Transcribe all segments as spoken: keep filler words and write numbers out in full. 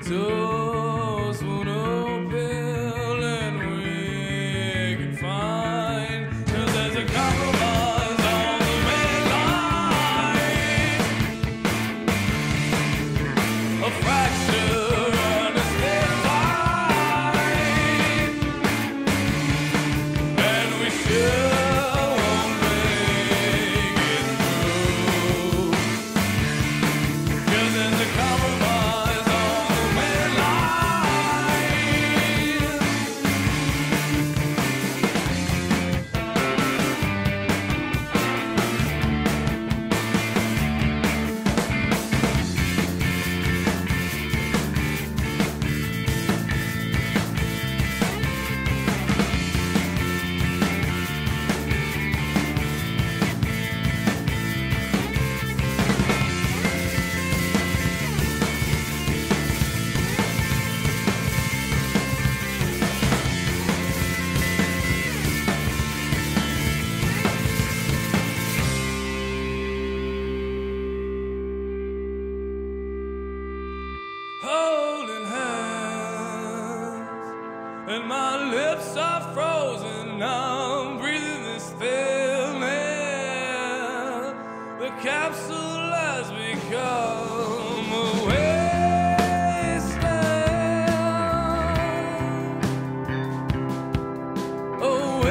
doors won't open and we can find, 'cause there's a compromise on the main line, a fracture and a state line, and we still won't make it through, 'cause there's a compromise on the main line. Holding hands, and my lips are frozen. I'm breathing this thin air. The capsule has become a wasteland, a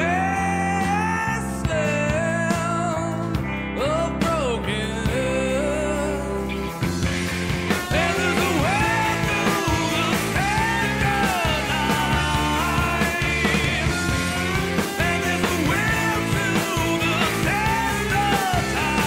wasteland of broken. And there's a way through the center line, and there's a will to the test of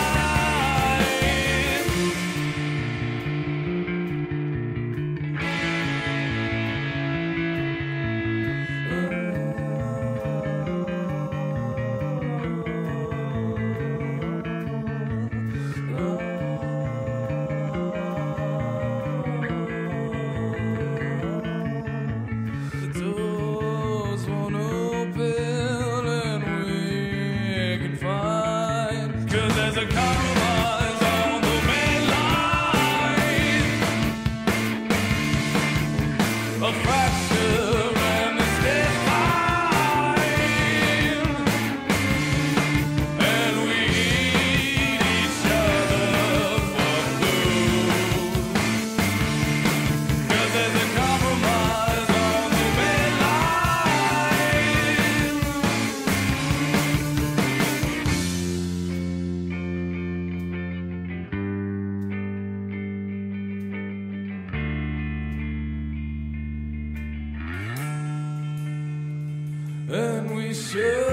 the doors won't open and we can find, 'cause there's a compromise on the main line, a fracture and a state line, and we eat each other for food, 'cause there's a compromise on the main line. And we should